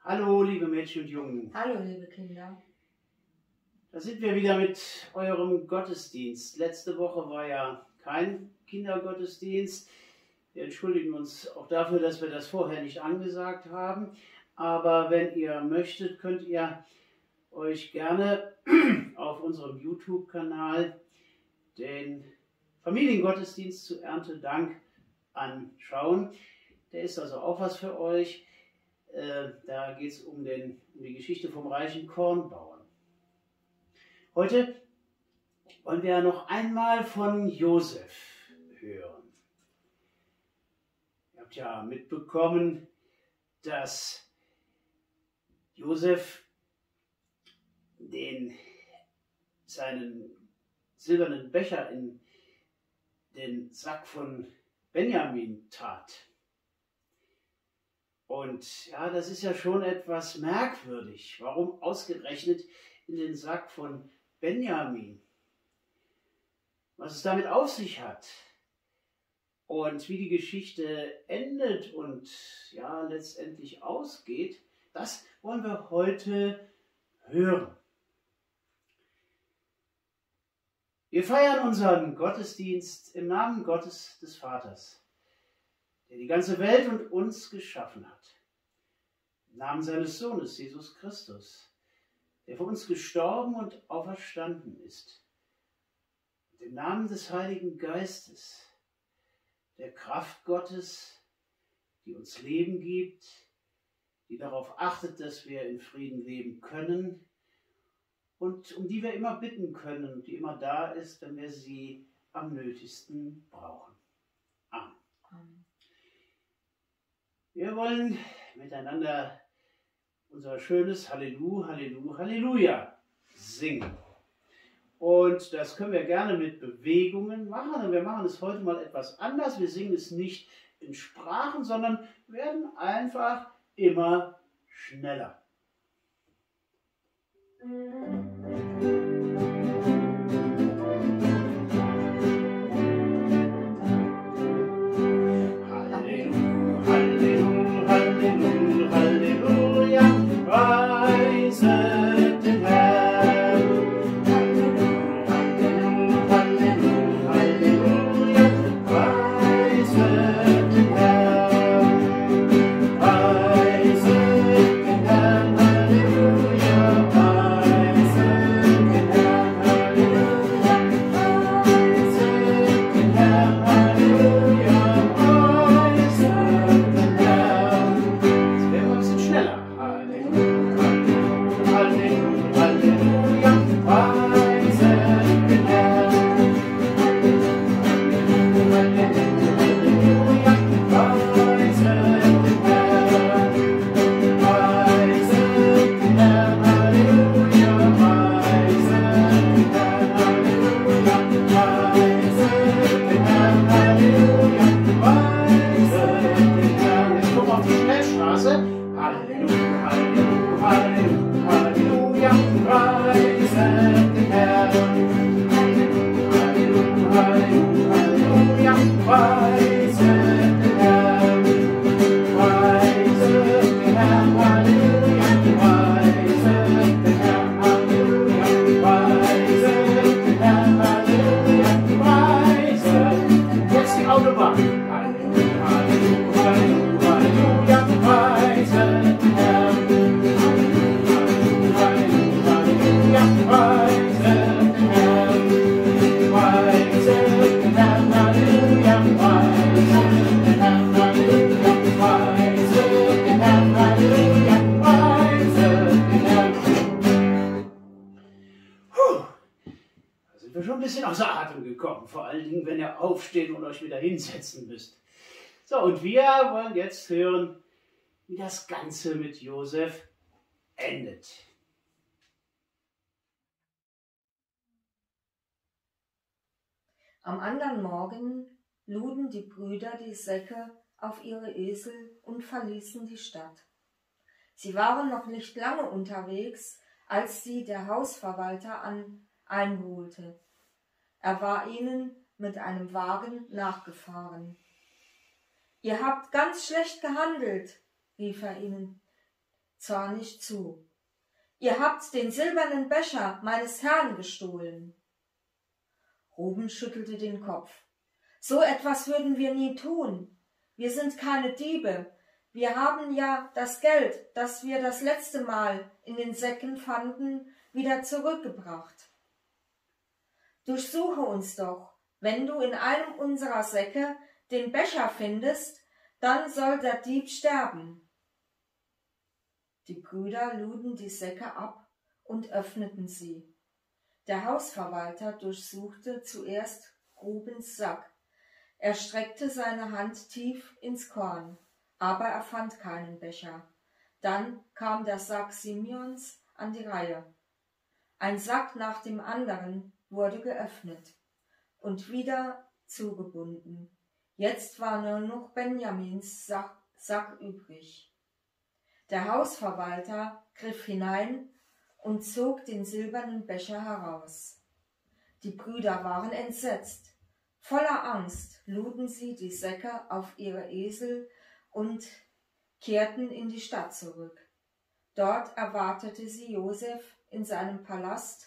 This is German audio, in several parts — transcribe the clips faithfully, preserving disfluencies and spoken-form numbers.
Hallo, liebe Mädchen und Jungen. Hallo, liebe Kinder. Da sind wir wieder mit eurem Gottesdienst. Letzte Woche war ja kein Kindergottesdienst. Wir entschuldigen uns auch dafür, dass wir das vorher nicht angesagt haben. Aber wenn ihr möchtet, könnt ihr euch gerne auf unserem YouTube-Kanal den Familiengottesdienst zu Erntedank anschauen. Der ist also auch was für euch. Äh, da geht es um, den, um die Geschichte vom reichen Kornbauern. Heute wollen wir ja noch einmal von Josef hören. Ihr habt ja mitbekommen, dass Josef den, seinen silbernen Becher in den Sack von Benjamin tat. Und ja, das ist ja schon etwas merkwürdig. Warum ausgerechnet in den Sack von Benjamin? Was es damit auf sich hat und wie die Geschichte endet und ja letztendlich ausgeht, das wollen wir heute hören. Wir feiern unseren Gottesdienst im Namen Gottes des Vaters, der die ganze Welt und uns geschaffen hat. Im Namen seines Sohnes, Jesus Christus, der für uns gestorben und auferstanden ist. Und im Namen des Heiligen Geistes, der Kraft Gottes, die uns Leben gibt, die darauf achtet, dass wir in Frieden leben können und um die wir immer bitten können und die immer da ist, wenn wir sie am nötigsten brauchen. Amen. Amen. Wir wollen miteinander unser schönes Halleluja, Halleluja, Halleluja singen. Und das können wir gerne mit Bewegungen machen. Und wir machen es heute mal etwas anders. Wir singen es nicht in Sprachen, sondern werden einfach immer schneller. Vor allen Dingen, wenn ihr aufstehen und euch wieder hinsetzen müsst. So, und wir wollen jetzt hören, wie das Ganze mit Josef endet. Am anderen Morgen luden die Brüder die Säcke auf ihre Esel und verließen die Stadt. Sie waren noch nicht lange unterwegs, als sie der Hausverwalter an einholte. Er war ihnen mit einem Wagen »Ihr habt ganz schlecht gehandelt«, rief er ihnen. zornig zu. »Ihr habt den silbernen Becher meines Herrn gestohlen.« Ruben schüttelte den Kopf. »So etwas würden wir nie tun. Wir sind keine Diebe. Wir haben ja das Geld, das wir das letzte Mal in den Säcken fanden, wieder zurückgebracht. Durchsuche uns doch. Wenn du in einem unserer Säcke den Becher findest, dann soll der Dieb sterben.« Die Brüder luden die Säcke ab und öffneten sie. Der Hausverwalter durchsuchte zuerst Rubens Sack. Er streckte seine Hand tief ins Korn, aber er fand keinen Becher. Dann kam der Sack Simeons an die Reihe. Ein Sack nach dem anderen wurde geöffnet und wieder zugebunden. Jetzt war nur noch Benjamins Sack, Sack übrig. Der Hausverwalter griff hinein und zog den silbernen Becher heraus. Die Brüder waren entsetzt. Voller Angst luden sie die Säcke auf ihre Esel und kehrten in die Stadt zurück. Dort erwartete sie Josef in seinem Palast,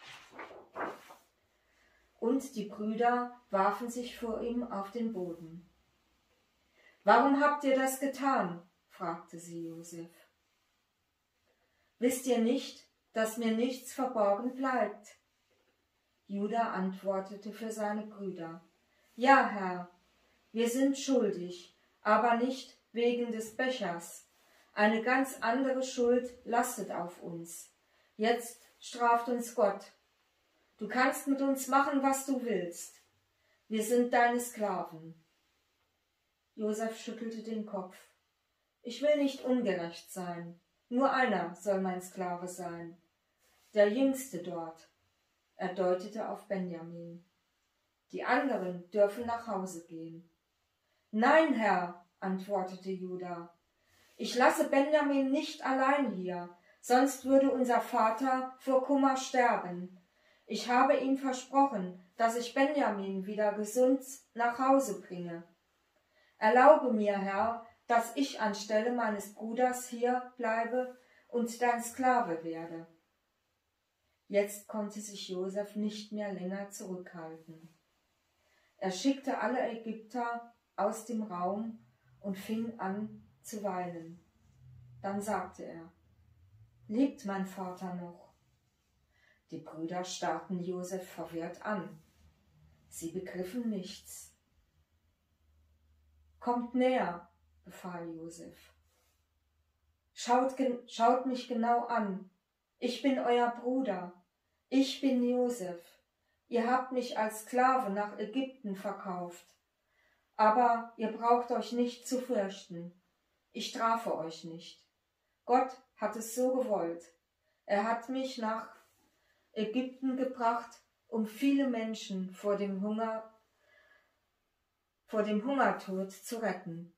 und die Brüder warfen sich vor ihm auf den Boden. »Warum habt ihr das getan?« fragte sie Josef. »Wisst ihr nicht, dass mir nichts verborgen bleibt?« Juda antwortete für seine Brüder: »Ja, Herr, wir sind schuldig, aber nicht wegen des Bechers. Eine ganz andere Schuld lastet auf uns. Jetzt straft uns Gott. Du kannst mit uns machen, was du willst. Wir sind deine Sklaven.« Josef schüttelte den Kopf. »Ich will nicht ungerecht sein. Nur einer soll mein Sklave sein. Der Jüngste dort.« Er deutete auf Benjamin. »Die anderen dürfen nach Hause gehen.« »Nein, Herr«, antwortete Juda, »ich lasse Benjamin nicht allein hier, sonst würde unser Vater vor Kummer sterben. Ich habe ihm versprochen, dass ich Benjamin wieder gesund nach Hause bringe. Erlaube mir, Herr, dass ich anstelle meines Bruders hier bleibe und dein Sklave werde.« Jetzt konnte sich Josef nicht mehr länger zurückhalten. Er schickte alle Ägypter aus dem Raum und fing an zu weinen. Dann sagte er: »Lebt mein Vater noch?« Die Brüder starrten Josef verwirrt an. Sie begriffen nichts. »Kommt näher«, befahl Josef. Schaut, schaut mich genau an. Ich bin euer Bruder. Ich bin Josef. Ihr habt mich als Sklave nach Ägypten verkauft. Aber ihr braucht euch nicht zu fürchten. Ich strafe euch nicht. Gott hat es so gewollt. Er hat mich nach Ägypten gebracht, um viele Menschen vor dem Hunger, vor dem Hungertod zu retten.«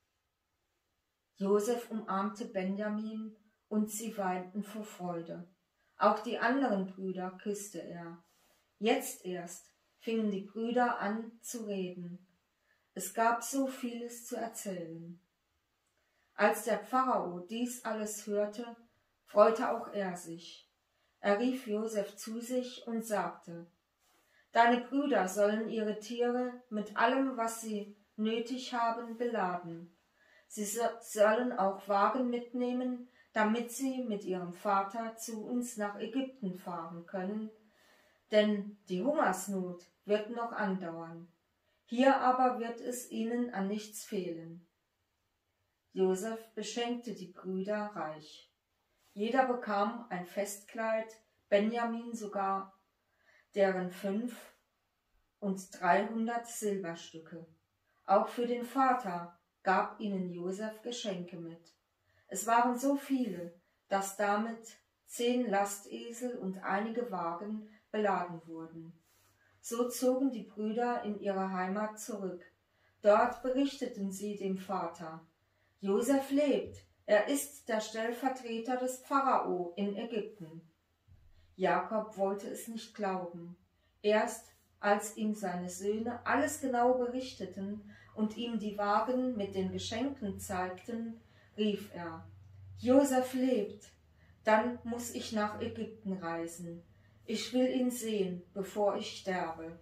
Josef umarmte Benjamin und sie weinten vor Freude. Auch die anderen Brüder küsste er. Jetzt erst fingen die Brüder an zu reden. Es gab so vieles zu erzählen. Als der Pharao dies alles hörte, freute auch er sich. Er rief Josef zu sich und sagte: »Deine Brüder sollen ihre Tiere mit allem, was sie nötig haben, beladen. Sie so, sollen auch Wagen mitnehmen, damit sie mit ihrem Vater zu uns nach Ägypten fahren können, denn die Hungersnot wird noch andauern. Hier aber wird es ihnen an nichts fehlen.« Josef beschenkte die Brüder reich. Jeder bekam ein Festkleid, Benjamin sogar deren fünf und dreihundert Silberstücke. Auch für den Vater gab ihnen Josef Geschenke mit. Es waren so viele, dass damit zehn Lastesel und einige Wagen beladen wurden. So zogen die Brüder in ihre Heimat zurück. Dort berichteten sie dem Vater: »Josef lebt, er ist der Stellvertreter des Pharao in Ägypten.« Jakob wollte es nicht glauben. Erst als ihm seine Söhne alles genau berichteten und ihm die Wagen mit den Geschenken zeigten, rief er: Josef lebt, dann muss ich nach Ägypten reisen. Ich will ihn sehen, bevor ich sterbe.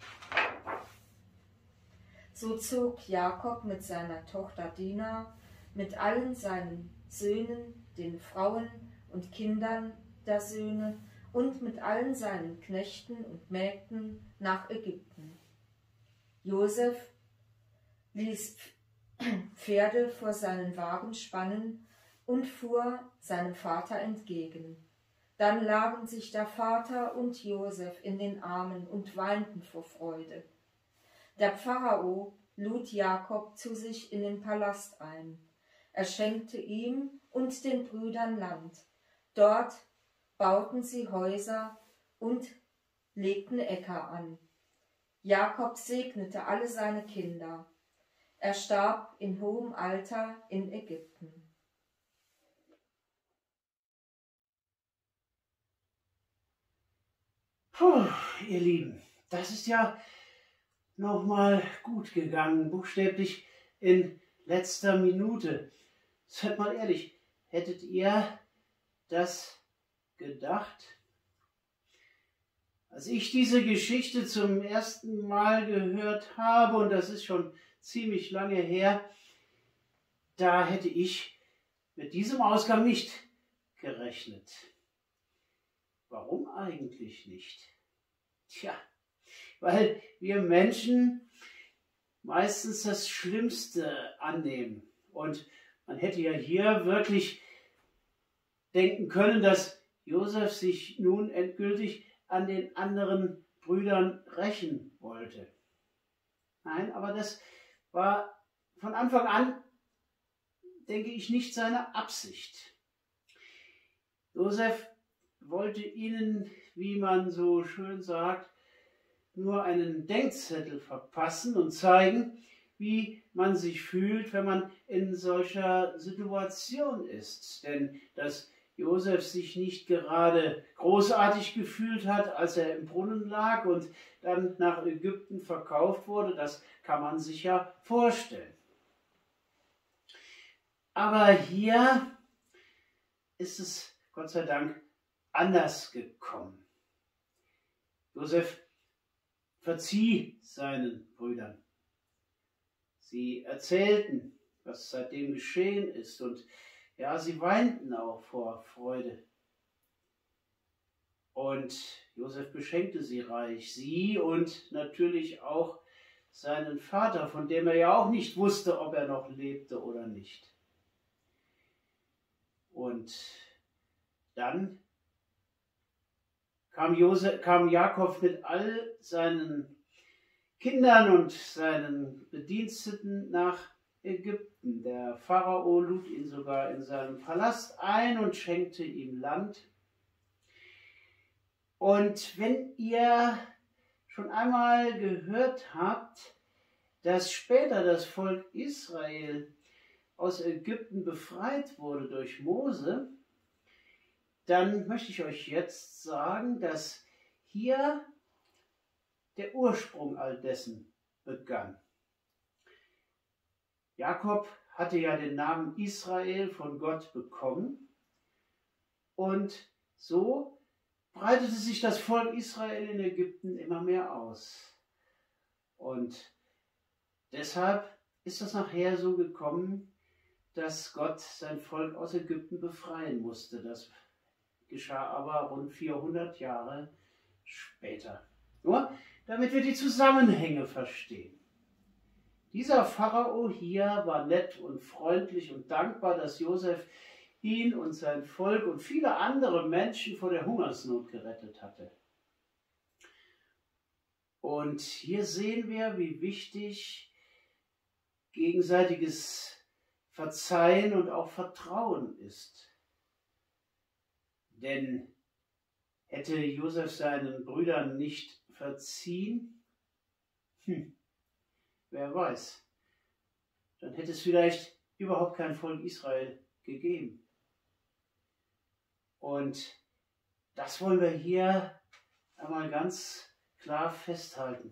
So zog Jakob mit seiner Tochter Dina, mit allen seinen Söhnen, den Frauen und Kindern der Söhne und mit allen seinen Knechten und Mägden nach Ägypten. Josef ließ Pferde vor seinen Wagen spannen und fuhr seinem Vater entgegen. Dann lagen sich der Vater und Josef in den Armen und weinten vor Freude. Der Pharao lud Jakob zu sich in den Palast ein. Er schenkte ihm und den Brüdern Land. Dort bauten sie Häuser und legten Äcker an. Jakob segnete alle seine Kinder. Er starb in hohem Alter in Ägypten. Puh, ihr Lieben, das ist ja nochmal gut gegangen, buchstäblich in letzter Minute. Seid mal ehrlich, hättet ihr das gedacht? Als ich diese Geschichte zum ersten Mal gehört habe, und das ist schon ziemlich lange her, da hätte ich mit diesem Ausgang nicht gerechnet. Warum eigentlich nicht? Tja, weil wir Menschen meistens das Schlimmste annehmen. Und man hätte ja hier wirklich denken können, dass Josef sich nun endgültig an den anderen Brüdern rächen wollte. Nein, aber das war von Anfang an, denke ich, nicht seine Absicht. Josef wollte ihnen, wie man so schön sagt, nur einen Denkzettel verpassen und zeigen, wie man sich fühlt, wenn man in solcher Situation ist. Denn dass Josef sich nicht gerade großartig gefühlt hat, als er im Brunnen lag und dann nach Ägypten verkauft wurde, das kann man sich ja vorstellen. Aber hier ist es Gott sei Dank anders gekommen. Josef verzieh seinen Brüdern. Sie erzählten, was seitdem geschehen ist, und ja, sie weinten auch vor Freude. Und Josef beschenkte sie reich, sie und natürlich auch seinen Vater, von dem er ja auch nicht wusste, ob er noch lebte oder nicht. Und dann kam, Josef, kam Jakob mit all seinen Kindern und seinen Bediensteten nach Ägypten. Der Pharao lud ihn sogar in seinen Palast ein und schenkte ihm Land. Und wenn ihr schon einmal gehört habt, dass später das Volk Israel aus Ägypten befreit wurde durch Mose, dann möchte ich euch jetzt sagen, dass hier der Ursprung all dessen begann. Jakob hatte ja den Namen Israel von Gott bekommen und so breitete sich das Volk Israel in Ägypten immer mehr aus. Und deshalb ist das nachher so gekommen, dass Gott sein Volk aus Ägypten befreien musste. Das geschah aber rund vierhundert Jahre später. Nur damit wir die Zusammenhänge verstehen. Dieser Pharao hier war nett und freundlich und dankbar, dass Josef ihn und sein Volk und viele andere Menschen vor der Hungersnot gerettet hatte. Und hier sehen wir, wie wichtig gegenseitiges Verzeihen und auch Vertrauen ist. Denn hätte Josef seinen Brüdern nicht verziehen, hm, wer weiß, dann hätte es vielleicht überhaupt kein Volk Israel gegeben. Und das wollen wir hier einmal ganz klar festhalten.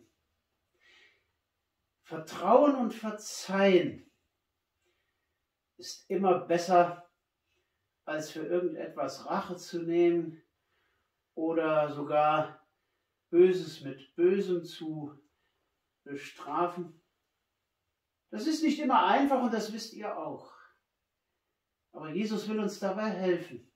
Vertrauen und Verzeihen ist immer besser als für irgendetwas Rache zu nehmen oder sogar Böses mit Bösem zu bestrafen. Das ist nicht immer einfach und das wisst ihr auch. Aber Jesus will uns dabei helfen.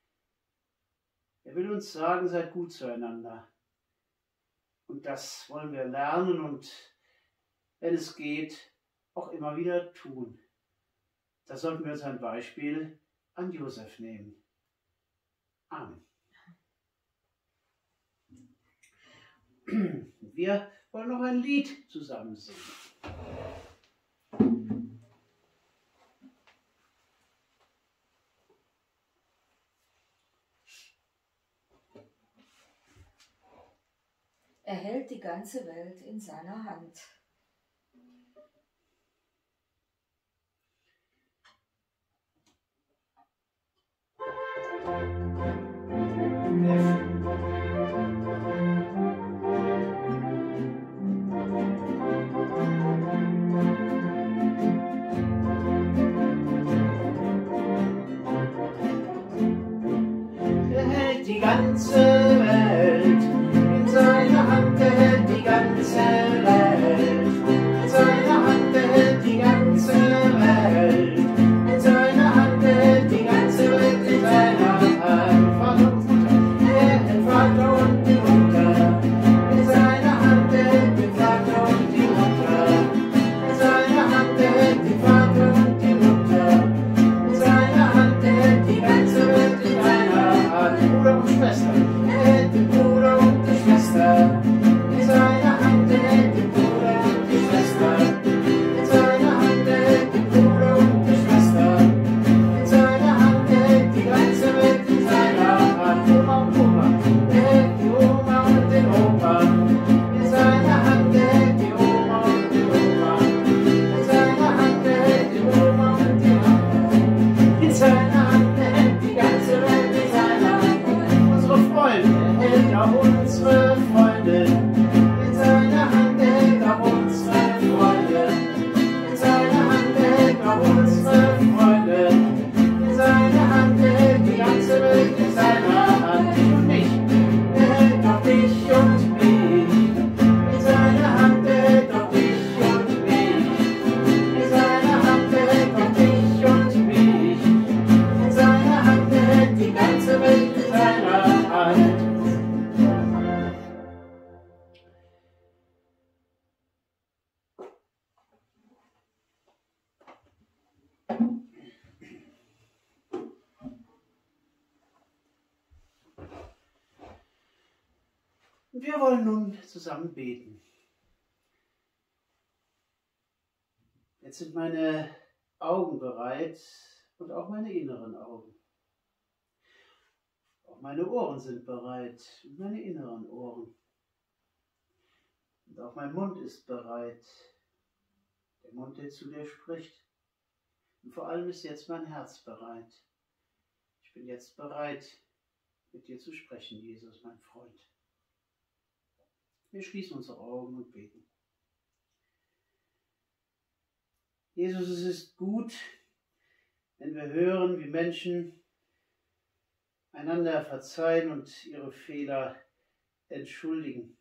Er will uns sagen, seid gut zueinander. Und das wollen wir lernen und wenn es geht, auch immer wieder tun. Da sollten wir uns ein Beispiel an Josef nehmen. Amen. Wir wollen noch ein Lied zusammen singen. Er hält die ganze Welt in seiner Hand. Er hält die ganze Welt in seiner Hand, er hält die ganze Welt in seiner Hand, er hält die ganze Welt in seiner Hand, er hält die ganze Welt in seiner Hand. Vater und Mutter, er hält Vater und die Mutter in seiner Hand, er hält den Vater und die Mutter in seiner Hand, er hält den Vater und die Mutter in seiner Hand, er hält die ganze Welt in seiner Hand. Bruder und Schwester, er hält den Bruder und die Schwester in seiner Hand, er hält den Bruder und die Schwester in seiner Hand, er hält den Bruder und die Schwester in seiner Hand, er hält die ganze Welt in seiner Hand. Oma und Opa, er hält die Oma und den Opa in seiner Hand, er hält die Oma und den Opa in seiner Hand, er hält die Oma und den Opa in seiner Hand, er hält die ganze Welt in seiner Hand. Unsere Freunde, er hält auch unsere Freunde in seiner Hand, er hält auch unsere Freunde in seiner Hand, er hält auch unsere Freunde in seiner Hand, er hält die ganze Welt in seiner Hand. Dich und mich, er hält auch dich und mich in seiner Hand, er hält auch dich und mich in seiner Hand, er hält auch dich und mich in seiner Hand, er hält die ganze Welt in seiner Hand. Und wir wollen nun zusammen beten. Jetzt sind meine Augen bereit und auch meine inneren Augen. Auch meine Ohren sind bereit und meine inneren Ohren. Und auch mein Mund ist bereit, der Mund, der zu dir spricht. Und vor allem ist jetzt mein Herz bereit. Ich bin jetzt bereit, mit dir zu sprechen, Jesus, mein Freund. Wir schließen unsere Augen und beten. Jesus, es ist gut, wenn wir hören, wie Menschen einander verzeihen und ihre Fehler entschuldigen.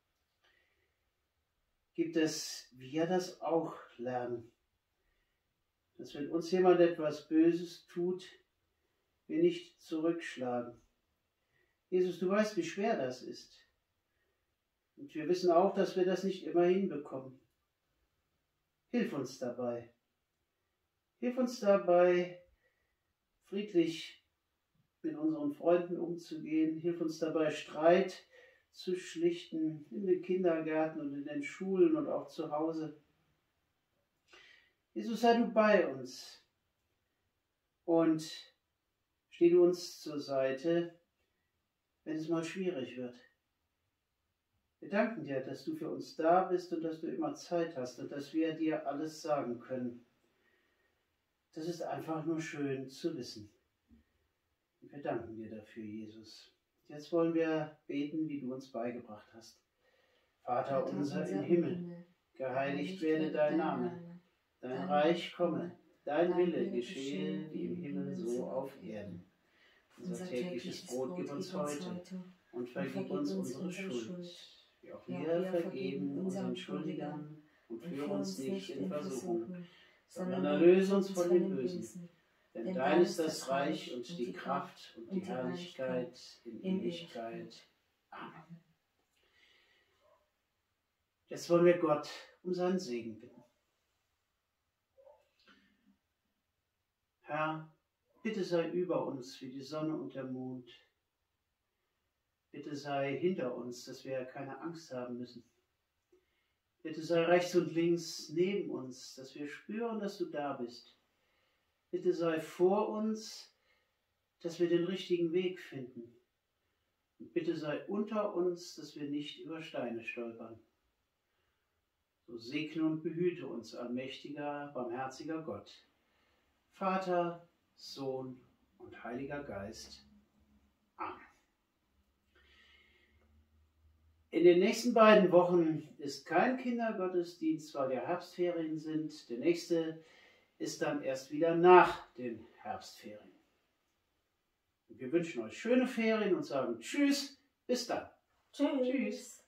Gibt es wir das auch lernen, dass wenn uns jemand etwas Böses tut, wir nicht zurückschlagen. Jesus, du weißt, wie schwer das ist. Und wir wissen auch, dass wir das nicht immer hinbekommen. Hilf uns dabei. Hilf uns dabei, friedlich mit unseren Freunden umzugehen. Hilf uns dabei, Streit zu schlichten in den Kindergärten und in den Schulen und auch zu Hause. Jesus, sei du bei uns und steh du uns zur Seite, wenn es mal schwierig wird. Wir danken dir, dass du für uns da bist und dass du immer Zeit hast und dass wir dir alles sagen können. Das ist einfach nur schön zu wissen. Und wir danken dir dafür, Jesus. Jetzt wollen wir beten, wie du uns beigebracht hast. Vater, Vater unser im Himmel, Himmel, geheiligt werde dein Name, dein Reich komme, dein Wille geschehe, wie im Himmel, so auf Erden. Unser tägliches Brot gib uns heute und vergib uns unsere Schuld, wie auch wir vergeben unseren Schuldigern, und führe uns nicht in Versuchung, sondern erlöse uns von dem Bösen. Denn dein ist das Reich und die Kraft und die Herrlichkeit in Ewigkeit. Amen. Jetzt wollen wir Gott um seinen Segen bitten. Herr, bitte sei über uns wie die Sonne und der Mond. Bitte sei hinter uns, dass wir keine Angst haben müssen. Bitte sei rechts und links neben uns, dass wir spüren, dass du da bist. Bitte sei vor uns, dass wir den richtigen Weg finden. Und bitte sei unter uns, dass wir nicht über Steine stolpern. So segne und behüte uns, allmächtiger, barmherziger Gott, Vater, Sohn und Heiliger Geist. Amen. In den nächsten beiden Wochen ist kein Kindergottesdienst, weil ja Herbstferien sind. Der nächste ist dann erst wieder nach den Herbstferien. Wir wünschen euch schöne Ferien und sagen Tschüss, bis dann. Tschüss. Tschüss.